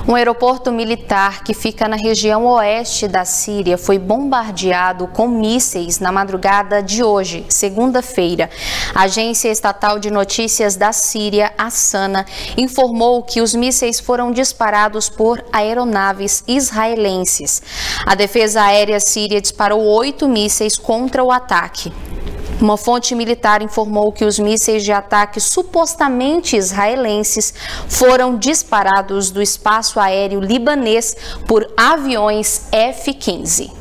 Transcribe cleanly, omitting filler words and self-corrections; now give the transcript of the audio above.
Um aeroporto militar que fica na região oeste da Síria foi bombardeado com mísseis na madrugada de hoje, segunda-feira. A agência estatal de notícias da Síria, a SANA, informou que os mísseis foram disparados por aeronaves israelenses. A defesa aérea síria disparou 8 mísseis contra o ataque. Uma fonte militar informou que os mísseis de ataque supostamente israelenses foram disparados do espaço aéreo libanês por aviões F-15.